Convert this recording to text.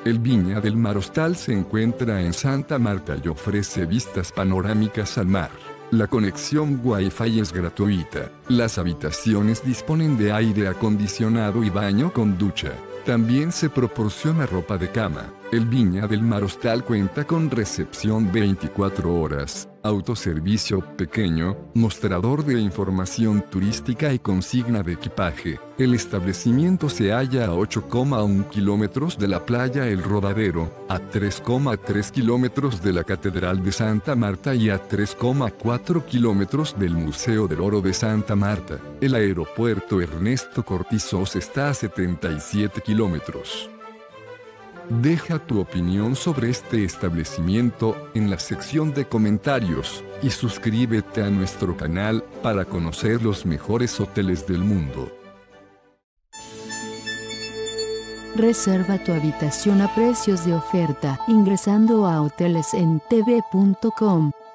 El Viña del Mar Hostal se encuentra en Santa Marta y ofrece vistas panorámicas al mar. La conexión Wi-Fi es gratuita. Las habitaciones disponen de aire acondicionado y baño con ducha. También se proporciona ropa de cama. El Viña del Mar Hostal cuenta con recepción 24 horas, autoservicio pequeño, mostrador de información turística y consigna de equipaje. El establecimiento se halla a 8,1 kilómetros de la playa El Rodadero, a 3,3 kilómetros de la Catedral de Santa Marta y a 3,4 kilómetros del Museo del Oro de Santa Marta. El aeropuerto Ernesto Cortizos está a 77 kilómetros. Deja tu opinión sobre este establecimiento en la sección de comentarios y suscríbete a nuestro canal para conocer los mejores hoteles del mundo. Reserva tu habitación a precios de oferta ingresando a hotelesentv.com.